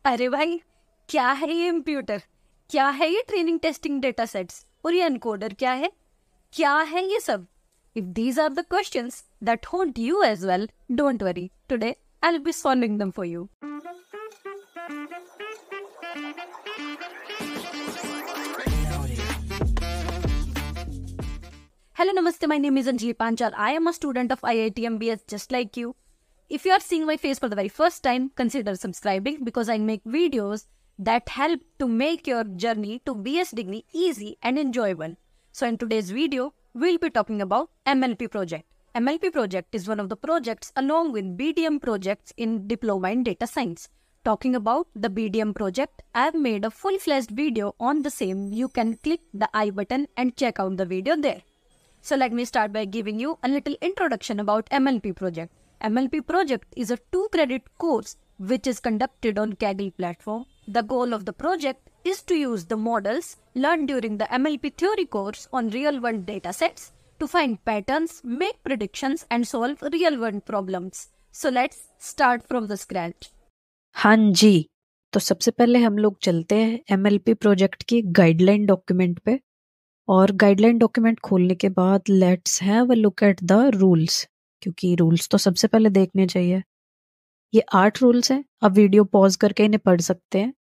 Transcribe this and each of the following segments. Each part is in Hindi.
अरे भाई, क्या है ये इम्प्यूटर? क्या है ये ट्रेनिंग टेस्टिंग डेटा सेट्स? और ये एनकोडर क्या है? क्या है ये सब? If these are the questions that haunt you as well, don't worry, today I will be solving them for you. Hello, Namaste. My name is Anjali Panchal. I am a student of IITM BS just like you. If you are seeing my face for the very first time, consider subscribing because I make videos that help to make your journey to BS degree easy and enjoyable. So in today's video, we'll be talking about MLP project. MLP project is one of the projects along with BDM projects in Diploma in Data Science. Talking about the BDM project, I've made a full-fledged video on the same. You can click the I button and check out the video there. So let me start by giving you a little introduction about MLP project. MLP project is a 2-credit course which is conducted on Kaggle platform. The goal of the project is to use the models learned during the MLP theory course on real-world datasets to find patterns, make predictions and solve real-world problems. So let's start from the scratch. हाँ जी, तो सबसे पहले हम लोग चलते हैं MLP प्रोजेक्ट की गाइडलाइन डॉक्यूमेंट पे और गाइडलाइन डॉक्यूमेंट खोलने के बाद let's have a look at the rules, क्योंकि रूल्स तो सबसे पहले देखने चाहिए. ये 8 रूल्स हैं. आप वीडियो पॉज करके इन्हें पढ़ सकते हैं.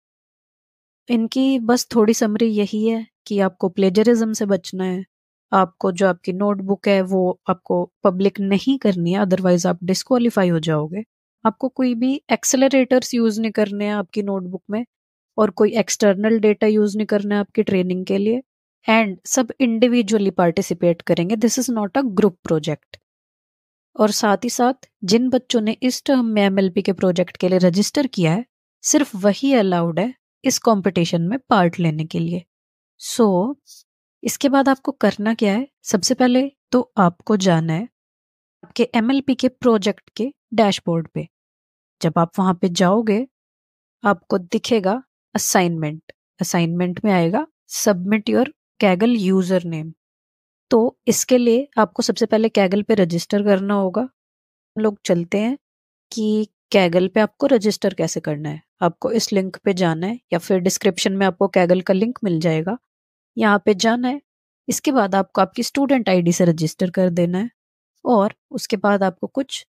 इनकी बस थोड़ी समरी यही है कि आपको प्लेजरिज्म से बचना है. आपको जो आपकी नोटबुक है वो आपको पब्लिक नहीं करनी है, अदरवाइज आप डिस्क्वालीफाई हो जाओगे. आपको कोई भी एक्सेलरेटर्स यूज नहीं करने हैं आपकी नोटबुक में और कोई एक्सटर्नल डेटा यूज नहीं करना है आपकी ट्रेनिंग के लिए. एंड सब इंडिविजुअली पार्टिसिपेट करेंगे. This is not a group project. और साथ ही साथ जिन बच्चों ने इस टर्म में MLP के प्रोजेक्ट के लिए रजिस्टर किया है, सिर्फ वही अलाउड है इस कंपटीशन में पार्ट लेने के लिए. सो इसके बाद आपको करना क्या है? सबसे पहले तो आपको जाना है आपके MLP के प्रोजेक्ट के डैशबोर्ड पे. जब आप वहां पे जाओगे आपको दिखेगा असाइनमेंट. असाइनमेंट में आएगा submit your Kaggle user name. तो इसके लिए आपको सबसे पहले Kaggle पे रजिस्टर करना होगा. हम लोग चलते हैं कि Kaggle पे आपको रजिस्टर कैसे करना है. आपको इस लिंक पे जाना है या फिर डिस्क्रिप्शन में आपको Kaggle का लिंक मिल जाएगा. यहाँ पे जाना है. इसके बाद आपको आपकी स्टूडेंट ID से रजिस्टर कर देना है और उसके बाद आपको कुछ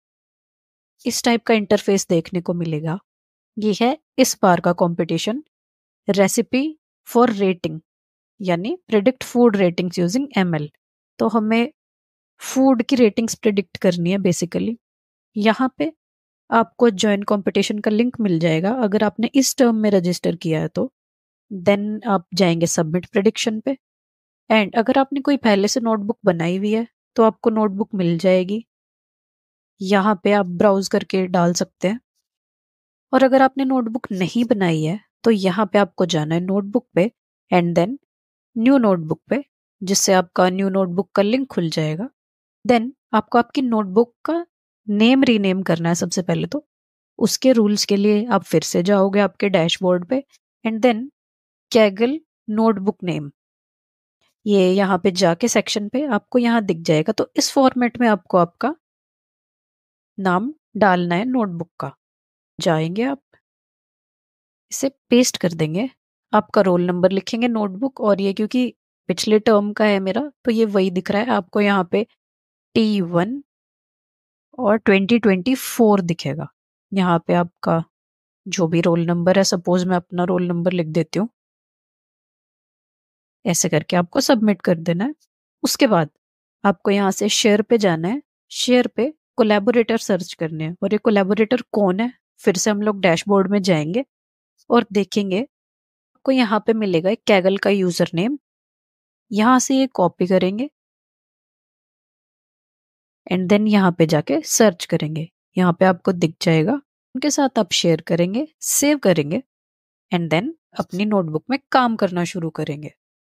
इस टाइप का इंटरफेस देखने को मिलेगा. ये है इस बार का कंपटीशन, रेसिपी फॉर रेटिंग, यानी predict food ratings using ML. तो हमें फूड की रेटिंग्स प्रिडिक्ट करनी है बेसिकली. यहाँ पे आपको ज्वाइन कंपटीशन का लिंक मिल जाएगा. अगर आपने इस टर्म में रजिस्टर किया है तो देन आप जाएंगे सबमिट प्रिडिक्शन पे. एंड अगर आपने कोई पहले से नोटबुक बनाई हुई है तो आपको नोटबुक मिल जाएगी. यहाँ पे आप ब्राउज करके डाल सकते हैं. और अगर आपने नोटबुक नहीं बनाई है तो यहाँ पे आपको जाना है नोटबुक पे एंड देन न्यू नोटबुक पे, जिससे आपका न्यू नोटबुक का लिंक खुल जाएगा. देन आपको आपकी नोटबुक का नेम रीनेम करना है. सबसे पहले तो उसके रूल्स के लिए आप फिर से जाओगे आपके डैशबोर्ड पे and then Kaggle notebook name, ये यहाँ पे जाके सेक्शन पे आपको यहाँ दिख जाएगा. तो इस फॉर्मेट में आपको आपका नाम डालना है नोटबुक का. जाएंगे आप इसे पेस्ट कर देंगे. आपका रोल नंबर लिखेंगे नोटबुक, और ये क्योंकि पिछले टर्म का है मेरा तो ये वही दिख रहा है आपको. यहाँ पे T1 और 2024 दिखेगा. यहाँ पे आपका जो भी रोल नंबर है, सपोज मैं अपना रोल नंबर लिख देती हूँ. ऐसे करके आपको सबमिट कर देना है. उसके बाद आपको यहाँ से शेयर पे जाना है. शेयर पे कोलैबोरेटर सर्च करने हैं. और ये कोलैबोरेटर कौन है? फिर से हम लोग डैशबोर्ड में जाएंगे और देखेंगे. आपको यहाँ पे मिलेगा एक Kaggle का यूजर नेम. यहाँ से ये कॉपी करेंगे एंड देन यहाँ पे जाके सर्च करेंगे. यहाँ पे आपको दिख जाएगा. उनके साथ आप शेयर करेंगे, सेव करेंगे एंड देन अपनी नोटबुक में काम करना शुरू करेंगे.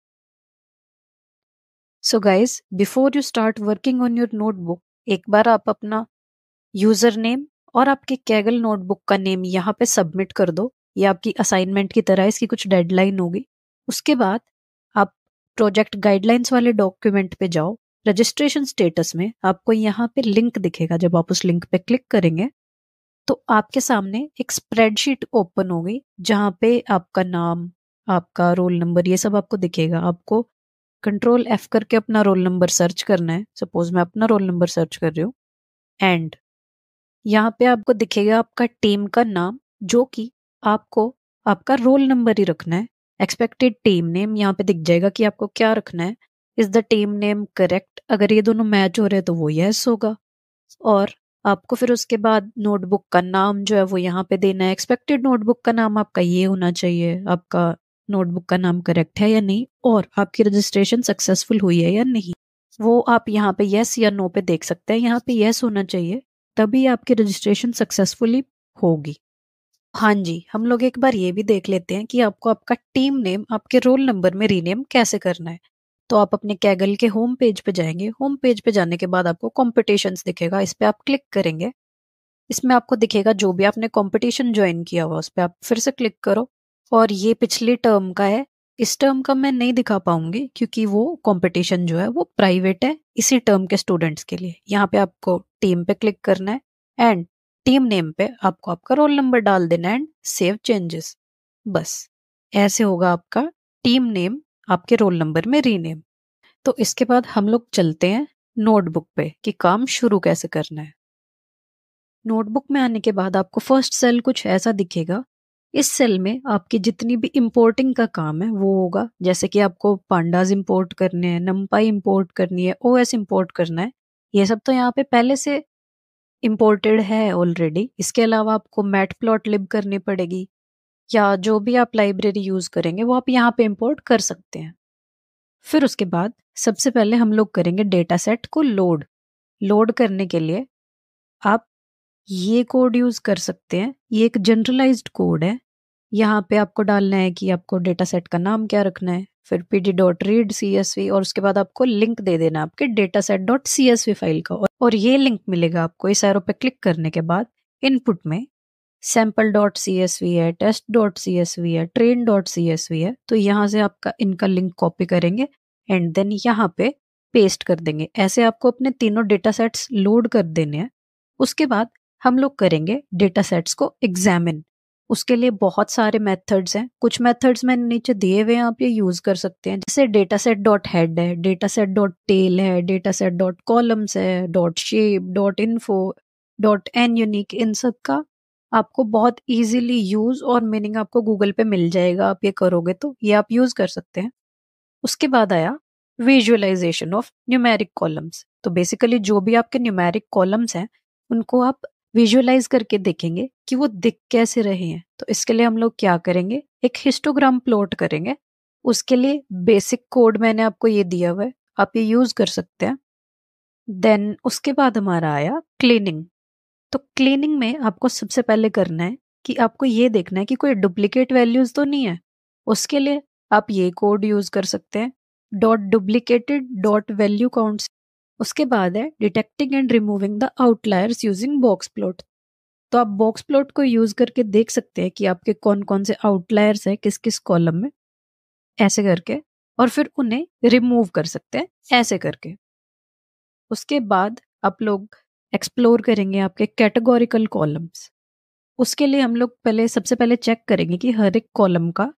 So guys, before you start working on your notebook, एक बार आप अपना यूजर नेम और आपके Kaggle नोटबुक का नेम यहाँ पे सबमिट कर दो. ये आपकी असाइनमेंट की तरह, इसकी कुछ डेडलाइन होगी. उसके बाद आप प्रोजेक्ट गाइडलाइंस वाले डॉक्यूमेंट पे जाओ. रजिस्ट्रेशन स्टेटस में आपको यहाँ पे लिंक दिखेगा. जब आप उस लिंक पे क्लिक करेंगे तो आपके सामने एक स्प्रेडशीट ओपन होगी जहाँ पे आपका नाम, आपका रोल नंबर, ये सब आपको दिखेगा। आपको कंट्रोल F करके अपना रोल नंबर सर्च करना है। सपोज मैं अपना रोल नंबर सर्च कर रही हूँ एंड यहाँ पे आपको दिखेगा आपका टीम का नाम, जो कि आपको आपका रोल नंबर ही रखना है। एक्सपेक्टेड टीम नेम यहाँ पे दिख जाएगा कि आपको क्या रखना है। Is the team name correct? अगर ये दोनों मैच हो रहे हैं तो वो यस होगा। और आपको फिर उसके बाद नोटबुक का नाम जो है वो यहाँ पे देना है। एक्सपेक्टेड नोटबुक का नाम आपका ये होना चाहिए, आपका नोटबुक का नाम करेक्ट है या नहीं, और आपकी रजिस्ट्रेशन सक्सेसफुल हुई है या नहीं, वो आप यहाँ पे यस या नो पे देख सकते हैं। यहाँ पे यस होना चाहिए, तभी आपकी रजिस्ट्रेशन सक्सेसफुली होगी। हाँ जी, हम लोग एक बार ये भी देख लेते हैं कि आपको आपका टीम नेम आपके रोल नंबर में रीनेम कैसे करना है। तो आप अपने कैगल के होम पेज पे जाएंगे। होम पेज पे जाने के बाद आपको कॉम्पिटिशन्स दिखेगा, इस पे आप क्लिक करेंगे। इसमें आपको दिखेगा जो भी आपने कंपटीशन ज्वाइन किया हुआ, उस पर आप फिर से क्लिक करो। और ये पिछले टर्म का है, इस टर्म का मैं नहीं दिखा पाऊंगी क्योंकि वो कंपटीशन जो है वो प्राइवेट है इसी टर्म के स्टूडेंट्स के लिए। यहाँ पे आपको टीम पे क्लिक करना है एंड टीम नेम पे आपको आपका रोल नंबर डाल देना एंड सेव चेंजेस। बस ऐसे होगा आपका टीम नेम आपके रोल नंबर में रीनेम। तो इसके बाद हम लोग चलते हैं नोटबुक पे कि काम शुरू कैसे करना है। नोटबुक में आने के बाद आपको फर्स्ट सेल कुछ ऐसा दिखेगा। इस सेल में आपकी जितनी भी इंपोर्टिंग का काम है वो होगा। जैसे कि आपको पांडाज इंपोर्ट करने हैं, नमपाई इंपोर्ट करनी है, ओएस इंपोर्ट करना है, ये सब तो यहाँ पे पहले से इंपोर्टेड है ऑलरेडी। इसके अलावा आपको मैटप्लॉटलिब करनी पड़ेगी, या जो भी आप लाइब्रेरी यूज करेंगे वो आप यहाँ पे इंपोर्ट कर सकते हैं। फिर उसके बाद सबसे पहले हम लोग करेंगे डेटा सेट को लोड। लोड करने के लिए आप ये कोड यूज कर सकते हैं। ये एक जनरलाइज्ड कोड है। यहाँ पे आपको डालना है कि आपको डेटा सेट का नाम क्या रखना है, फिर pd.read.csv, और उसके बाद आपको लिंक दे देना है आपके dataset.csv फाइल का। और ये लिंक मिलेगा आपको इस एरो पे क्लिक करने के बाद। इनपुट में sample.csv है, test.csv है, train.csv है, तो यहाँ से आपका इनका लिंक कॉपी करेंगे एंड देन यहाँ पे पेस्ट कर देंगे। ऐसे आपको अपने तीनों डेटा सेट्स लोड कर देने हैं। उसके बाद हम लोग करेंगे डेटा सेट्स को एग्जामिन। उसके लिए बहुत सारे मेथड्स हैं। कुछ मेथड्स मैंने नीचे दिए हुए हैं, आप ये यूज कर सकते हैं। जैसे डेटासेट डॉट हेड है, डेटासेट डॉट टेल है, डेटासेट डॉट कॉलम्स है, dot shape, dot info, dot N unique. इन सब का आपको बहुत इजीली यूज और मीनिंग आपको गूगल पे मिल जाएगा। आप ये करोगे तो ये आप यूज कर सकते हैं। उसके बाद आया विजुअलाइजेशन ऑफ न्यूमेरिक कॉलम्स। तो बेसिकली जो भी आपके न्यूमेरिक कॉलम्स हैं उनको आप विजुअलाइज करके देखेंगे कि वो दिख कैसे रहे हैं। तो इसके लिए हम लोग क्या करेंगे, एक हिस्टोग्राम प्लॉट करेंगे। उसके लिए बेसिक कोड मैंने आपको ये दिया हुआ है, आप ये यूज कर सकते हैं। देन उसके बाद हमारा आया क्लीनिंग। तो क्लीनिंग में आपको सबसे पहले करना है कि आपको ये देखना है कि कोई डुप्लीकेट वैल्यूज तो नहीं है। उसके लिए आप ये कोड यूज कर सकते हैं, dot duplicated dot value counts. उसके बाद है detecting and removing the outliers using box plot. तो आप बॉक्स प्लॉट को यूज करके देख सकते हैं कि आपके कौन कौन से आउटलायर्स है किस किस कॉलम में, ऐसे करके, और फिर उन्हें रिमूव कर सकते हैं ऐसे करके। उसके बाद आप लोग एक्सप्लोर करेंगे आपके कैटेगोरिकल कॉलम्स। उसके लिए हम लोग पहले सबसे पहले चेक करेंगे कि हर एक कॉलम का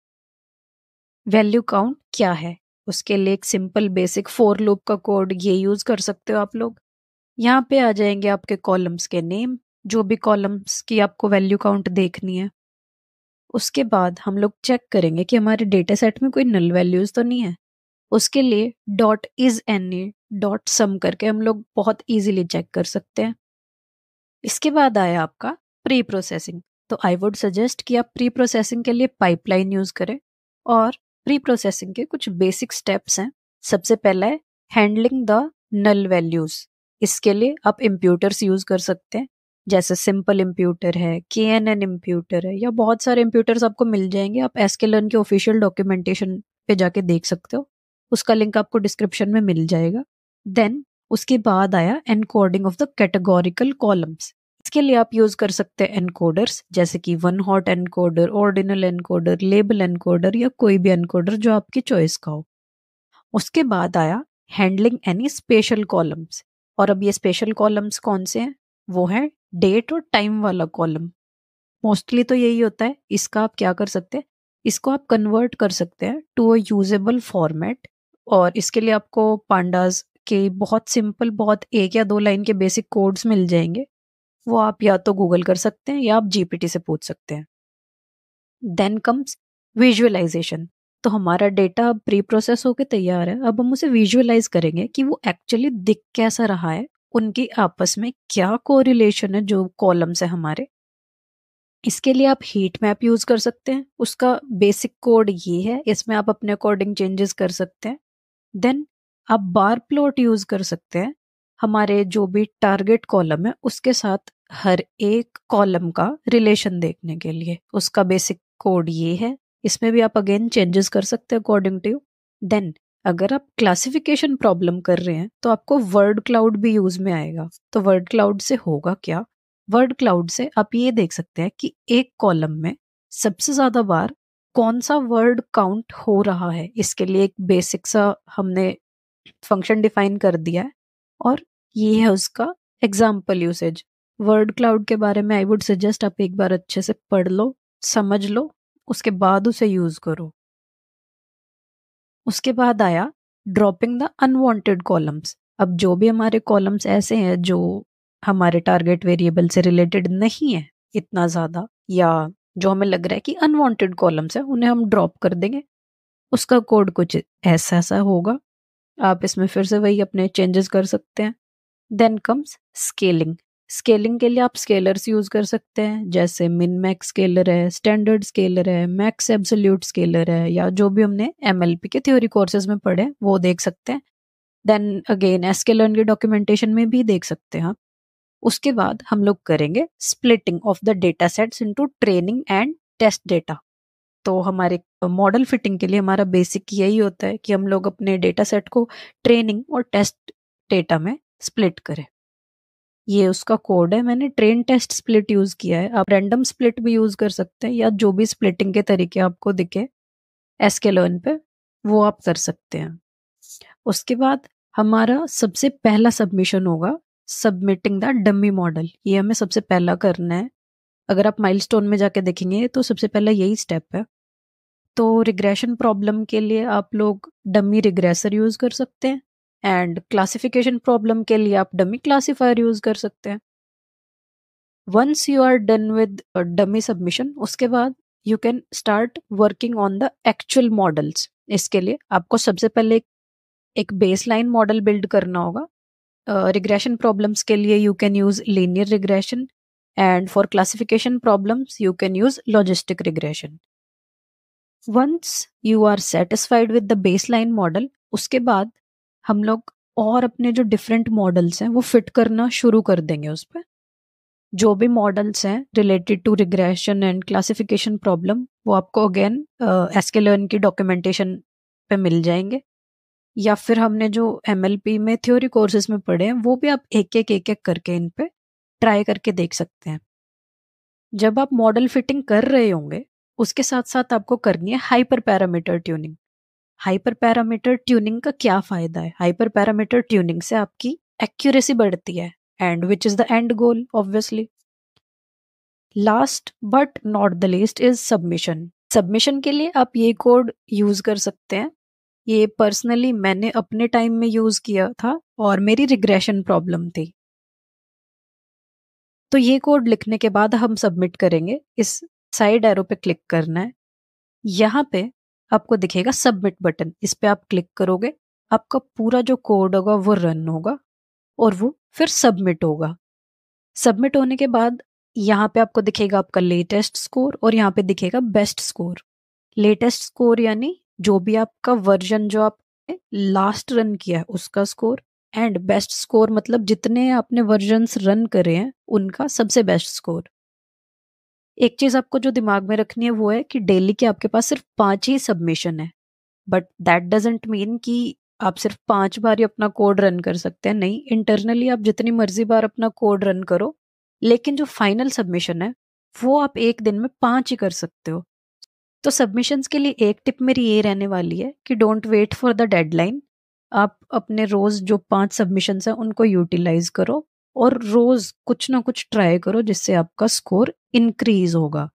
वैल्यू काउंट क्या है। उसके लिए एक सिंपल बेसिक फॉर लूप का कोड ये यूज कर सकते हो आप लोग। यहाँ पे आ जाएंगे आपके कॉलम्स के नेम, जो भी कॉलम्स की आपको वैल्यू काउंट देखनी है। उसके बाद हम लोग चेक करेंगे कि हमारे डेटा सेट में कोई नल वैल्यूज तो नहीं है। उसके लिए dot is any dot sum करके हम लोग बहुत इजीली चेक कर सकते हैं। इसके बाद आया आपका प्री प्रोसेसिंग। तो आई वुड सजेस्ट कि आप प्री प्रोसेसिंग के लिए पाइपलाइन यूज करें। और प्री प्रोसेसिंग के कुछ बेसिक स्टेप्स हैं। सबसे पहला है हैंडलिंग द नल वैल्यूज। इसके लिए आप इम्प्यूटर्स यूज कर सकते हैं, जैसे सिंपल इम्प्यूटर है, KNN इम्प्यूटर है, या बहुत सारे इम्प्यूटर्स आपको मिल जाएंगे। आप sklearn के ऑफिशियल डॉक्यूमेंटेशन पे जाके देख सकते हो, उसका लिंक आपको डिस्क्रिप्शन में मिल जाएगा। देन उसके बाद आया encoding of the categorical columns. इसके लिए आप यूज कर सकते हैं एनकोडर्स, जैसे कि one hot encoder, ordinal encoder, label encoder, या कोई भी एनकोडर जो आपकी चॉइस का हो। उसके बाद आया हैंडलिंग एनी स्पेशल कॉलम्स। और अब ये स्पेशल कॉलम्स कौन से हैं, वो है डेट और टाइम वाला कॉलम। मोस्टली तो यही होता है। इसका आप क्या कर सकते हैं, इसको आप कन्वर्ट कर सकते हैं टू अ यूजेबल फॉर्मेट, और इसके लिए आपको पांडास के बहुत सिंपल, बहुत 1 या 2 लाइन के बेसिक कोड्स मिल जाएंगे। वो आप या तो गूगल कर सकते हैं या आप जीपीटी से पूछ सकते हैं। Then comes visualisation. तो हमारा डेटा अब प्री प्रोसेस होके तैयार है, अब हम उसे विजुअलाइज करेंगे कि वो एक्चुअली दिख कैसा रहा है, उनकी आपस में क्या कोरिलेशन है जो कॉलम्स है हमारे। इसके लिए आप हीट मैप यूज कर सकते हैं। उसका बेसिक कोड ये है, इसमें आप अपने अकॉर्डिंग चेंजेस कर सकते हैं। देन आप बार प्लॉट यूज कर सकते हैं। हमारे जो भी टारगेट कॉलम है उसके साथ हर एक कॉलम का रिलेशन देखने के लिए उसका बेसिक कोड ये है। इसमें भी आप अगेन चेंजेस कर सकते हैं अकॉर्डिंग टू यू। देन अगर आप क्लासिफिकेशन प्रॉब्लम कर रहे हैं तो आपको वर्ड क्लाउड भी यूज में आएगा। तो वर्ड क्लाउड से होगा क्या, वर्ड क्लाउड से आप ये देख सकते हैं कि एक कॉलम में सबसे ज्यादा बार कौन सा वर्ड काउंट हो रहा है। इसके लिए एक बेसिक सा हमने फंक्शन डिफाइन कर दिया है, और ये है उसका एग्जाम्पल यूसेज। वर्ड क्लाउड के बारे में आई वुड सजेस्ट आप एक बार अच्छे से पढ़ लो, समझ लो, उसके बाद उसे यूज करो। उसके बाद आया ड्रॉपिंग द अनवांटेड कॉलम्स। अब जो भी हमारे कॉलम्स ऐसे हैं जो हमारे टारगेट वेरिएबल से रिलेटेड नहीं है इतना ज्यादा, या जो हमें लग रहा है कि अनवांटेड कॉलम्स है, उन्हें हम ड्रॉप कर देंगे। उसका कोड कुछ ऐसा ऐसा होगा। आप इसमें फिर से वही अपने चेंजेस कर सकते हैं। Then comes scaling. स्केलिंग के लिए आप स्केलर्स यूज कर सकते हैं, जैसे मिन मैक्स स्केलर है, स्टैंडर्ड स्केलर है, मैक्स एब्सोल्यूट स्केलर है, या जो भी हमने एमएलपी के थ्योरी कोर्सेज में पढ़े वो देख सकते हैं। देन अगेन एसकेलर्न की डॉक्यूमेंटेशन में भी देख सकते हैं आप। उसके बाद हम लोग करेंगे splitting of the data sets into training and test data. तो हमारे मॉडल फिटिंग के लिए हमारा बेसिक यही होता है कि हम लोग अपने डेटा सेट को ट्रेनिंग और टेस्ट डेटा में स्प्लिट करें। ये उसका कोड है। मैंने ट्रेन टेस्ट स्प्लिट यूज किया है। आप रैंडम स्प्लिट भी यूज कर सकते हैं, या जो भी स्प्लिटिंग के तरीके आपको दिखे एसकेलर्न पे वो आप कर सकते हैं। उसके बाद हमारा सबसे पहला सबमिशन होगा सबमिटिंग द डमी मॉडल। ये हमें सबसे पहला करना है। अगर आप माइलस्टोन में जाके देखेंगे तो सबसे पहला यही स्टेप है। तो रिग्रेशन प्रॉब्लम के लिए आप लोग डमी रिग्रेसर यूज कर सकते हैं, एंड क्लासिफिकेशन प्रॉब्लम के लिए आप डमी क्लासिफायर यूज कर सकते हैं। Once you are done with dummy submission, उसके बाद you can start working on the actual models. इसके लिए आपको सबसे पहले एक बेसलाइन मॉडल बिल्ड करना होगा। रिग्रेशन प्रॉब्लम्स के लिए you can use linear regression, and for classification problems you can use logistic regression. Once you are satisfied with the baseline model, उसके बाद हम लोग और अपने जो डिफरेंट मॉडल्स हैं वो फिट करना शुरू कर देंगे उस पर। जो भी मॉडल्स हैं related to regression and classification problem वो आपको अगेन एसकेलर्न की डॉक्यूमेंटेशन पे मिल जाएंगे, या फिर हमने जो एमएलपी में थ्योरी कोर्सेज में पढ़े हैं वो भी आप एक एक करके इन पे ट्राई करके देख सकते हैं। जब आप मॉडल फिटिंग कर रहे होंगे उसके साथ साथ आपको करनी है hyper parameter tuning. Hyper parameter tuning का क्या फायदा है? हाइपर पैरामीटर ट्यूनिंग से आपकी एक्यूरेसी बढ़ती है, and which is the end goal obviously. Last but not the least is submission. Submission के लिए आप ये कोड यूज कर सकते हैं। ये पर्सनली मैंने अपने टाइम में यूज किया था और मेरी रिग्रेशन प्रॉब्लम थी। तो ये कोड लिखने के बाद हम सबमिट करेंगे। इस साइड एरो पे क्लिक करना है। यहाँ पे आपको दिखेगा सबमिट बटन, इस पे आप क्लिक करोगे, आपका पूरा जो कोड होगा वो रन होगा और वो फिर सबमिट होगा। सबमिट होने के बाद यहाँ पे आपको दिखेगा आपका लेटेस्ट स्कोर, और यहाँ पे दिखेगा बेस्ट स्कोर। लेटेस्ट स्कोर यानी जो भी आपका वर्जन जो आपने लास्ट रन किया है उसका स्कोर, एंड बेस्ट स्कोर मतलब जितने आपने वर्जन्स रन करे हैं उनका सबसे बेस्ट स्कोर। एक चीज आपको जो दिमाग में रखनी है वो है कि डेली के आपके पास सिर्फ 5 ही सबमिशन है, बट दैट डजंट मीन कि आप सिर्फ 5 बार ही अपना कोड रन कर सकते हैं। नहीं, इंटरनली आप जितनी मर्जी बार अपना कोड रन करो, लेकिन जो फाइनल सबमिशन है वो आप एक दिन में 5 ही कर सकते हो। तो सबमिशंस के लिए एक टिप मेरी ये रहने वाली है कि don't wait for the deadline. आप अपने रोज जो 5 सबमिशंस हैं उनको यूटिलाइज करो, और रोज कुछ ना कुछ ट्राई करो जिससे आपका स्कोर इंक्रीज होगा।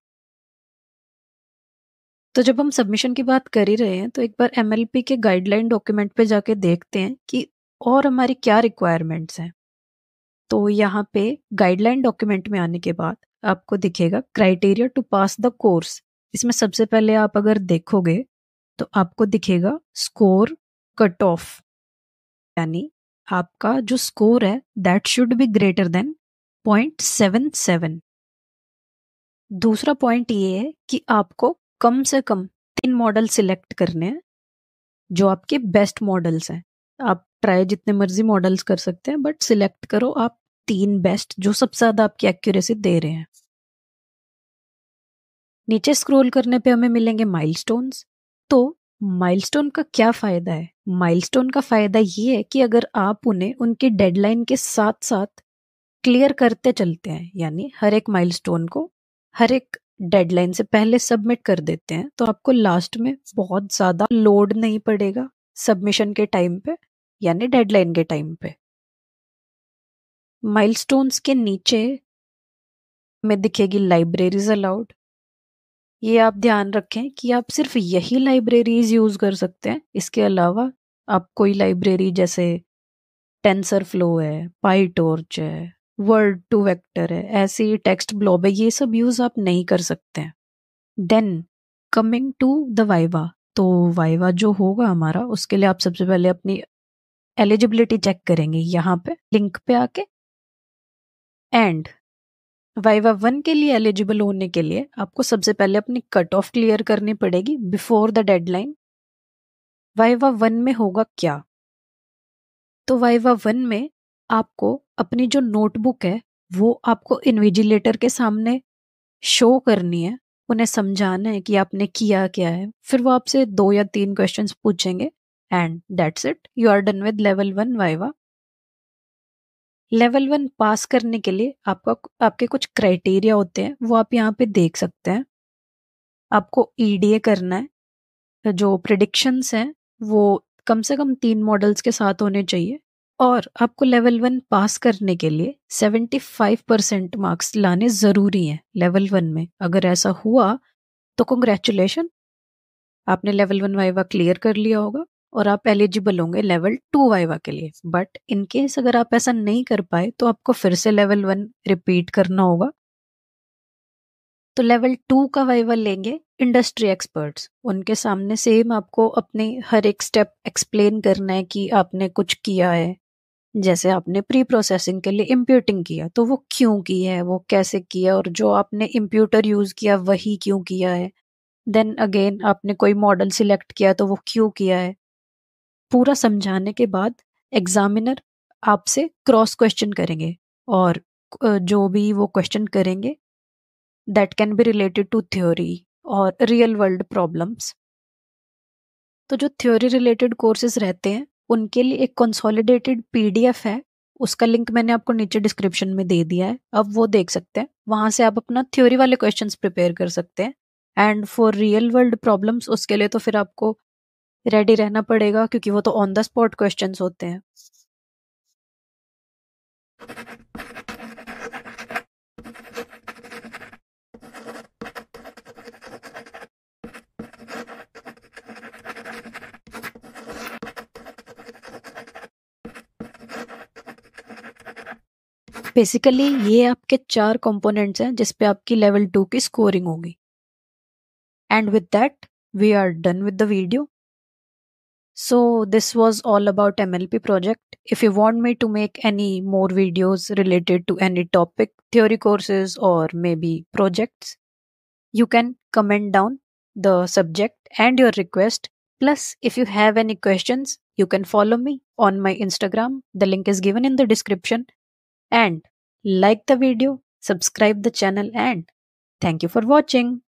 तो जब हम सबमिशन की बात कर ही रहे हैं तो एक बार एमएलपी के गाइडलाइन डॉक्यूमेंट पे जाके देखते हैं कि और हमारी क्या रिक्वायरमेंट्स हैं। तो यहाँ पे गाइडलाइन डॉक्यूमेंट में आने के बाद आपको दिखेगा criteria to pass the course. इसमें सबसे पहले आप अगर देखोगे तो आपको दिखेगा स्कोर कट ऑफ, यानी आपका जो स्कोर है that should be greater than 0.77। दूसरा पॉइंट ये है कि आपको कम से कम 3 मॉडल सिलेक्ट करने हैं जो आपके बेस्ट मॉडल्स हैं। आप ट्राई जितने मर्जी मॉडल्स कर सकते हैं बट सिलेक्ट करो आप 3 बेस्ट जो सबसे ज्यादा आपकी एक्यूरेसी दे रहे हैं। नीचे स्क्रॉल करने पे हमें मिलेंगे माइलस्टोन्स। तो माइलस्टोन का क्या फायदा है? माइलस्टोन का फायदा ये है कि अगर आप उन्हें उनकी डेडलाइन के साथ साथ क्लियर करते चलते हैं, यानी हर एक माइलस्टोन को हर एक डेडलाइन से पहले सबमिट कर देते हैं, तो आपको लास्ट में बहुत ज्यादा लोड नहीं पड़ेगा सबमिशन के टाइम पे, यानी डेडलाइन के टाइम पे। माइलस्टोन्स के नीचे में दिखेगी लाइब्रेरीज अलाउड। ये आप ध्यान रखें कि आप सिर्फ यही लाइब्रेरीज यूज कर सकते हैं, इसके अलावा आप कोई लाइब्रेरी जैसे टेंसर फ्लो है, पाईटॉर्च है, वर्ड टू वेक्टर है, ऐसे ही टेक्स्ट ब्लॉब है, ये सब यूज आप नहीं कर सकते हैं। Then coming to the viva, तो वाइवा जो होगा हमारा उसके लिए आप सबसे पहले अपनी एलिजिबिलिटी चेक करेंगे यहाँ पे लिंक पे आके। एंड वाइवा 1 के लिए एलिजिबल होने के लिए आपको सबसे पहले अपनी कट ऑफ क्लियर करनी पड़ेगी बिफोर द डेडलाइन। वाइवा 1 में होगा क्या? तो वाइवा 1 में आपको अपनी जो नोटबुक है वो आपको इन्विजिलेटर के सामने शो करनी है, उन्हें समझाना है कि आपने किया क्या है। फिर वो आपसे 2 या 3 क्वेश्चंस पूछेंगे and that's it, you are done with level 1 viva. Level 1 pass करने के लिए आपके कुछ क्राइटेरिया होते हैं, वो आप यहाँ पे देख सकते हैं। आपको ईडीए करना है, जो प्रिडिक्शंस हैं वो कम से कम 3 मॉडल्स के साथ होने चाहिए, और आपको लेवल 1 पास करने के लिए 75% मार्क्स लाने ज़रूरी हैं लेवल 1 में। अगर ऐसा हुआ तो कंग्रेचुलेशन, आपने लेवल 1 वाइवा क्लियर कर लिया होगा और आप एलिजिबल होंगे लेवल 2 वाइवा के लिए। बट इन केस अगर आप ऐसा नहीं कर पाए तो आपको फिर से लेवल 1 रिपीट करना होगा। तो लेवल 2 का वाइवा लेंगे इंडस्ट्री एक्सपर्ट्स, उनके सामने सेम आपको अपने हर एक स्टेप एक्सप्लेन करना है कि आपने कुछ किया है। जैसे आपने प्री प्रोसेसिंग के लिए इम्प्यूटिंग किया तो वो क्यों किया है, वो कैसे किया, और जो आपने इम्प्यूटर यूज किया वही क्यों किया है। देन अगेन आपने कोई मॉडल सिलेक्ट किया तो वो क्यों किया है। पूरा समझाने के बाद एग्जामिनर आपसे क्रॉस क्वेश्चन करेंगे, और जो भी वो क्वेश्चन करेंगे that can be related to theory और रियल वर्ल्ड प्रॉब्लम्स। तो जो थ्योरी रिलेटेड कोर्सेज रहते हैं उनके लिए एक कंसोलिडेटेड पीडीएफ है, उसका लिंक मैंने आपको नीचे डिस्क्रिप्शन में दे दिया है, अब वो देख सकते हैं। वहां से आप अपना थ्योरी वाले क्वेश्चंस प्रिपेयर कर सकते हैं। And for real world problems उसके लिए तो फिर आपको रेडी रहना पड़ेगा, क्योंकि वो तो ऑन द स्पॉट क्वेश्चंस होते हैं। बेसिकली ये आपके 4 कंपोनेंट्स हैं जिस पे आपकी लेवल 2 की स्कोरिंग होगी। And with that we are done with the video. So this was all about MLP project. If you want me to make any more videos related to any topic, theory courses or maybe projects, you can comment down the subject and your request. Plus, if you have any questions, you can follow me on my Instagram. The link is given in the description. And like the video, subscribe the channel, and thank you for watching.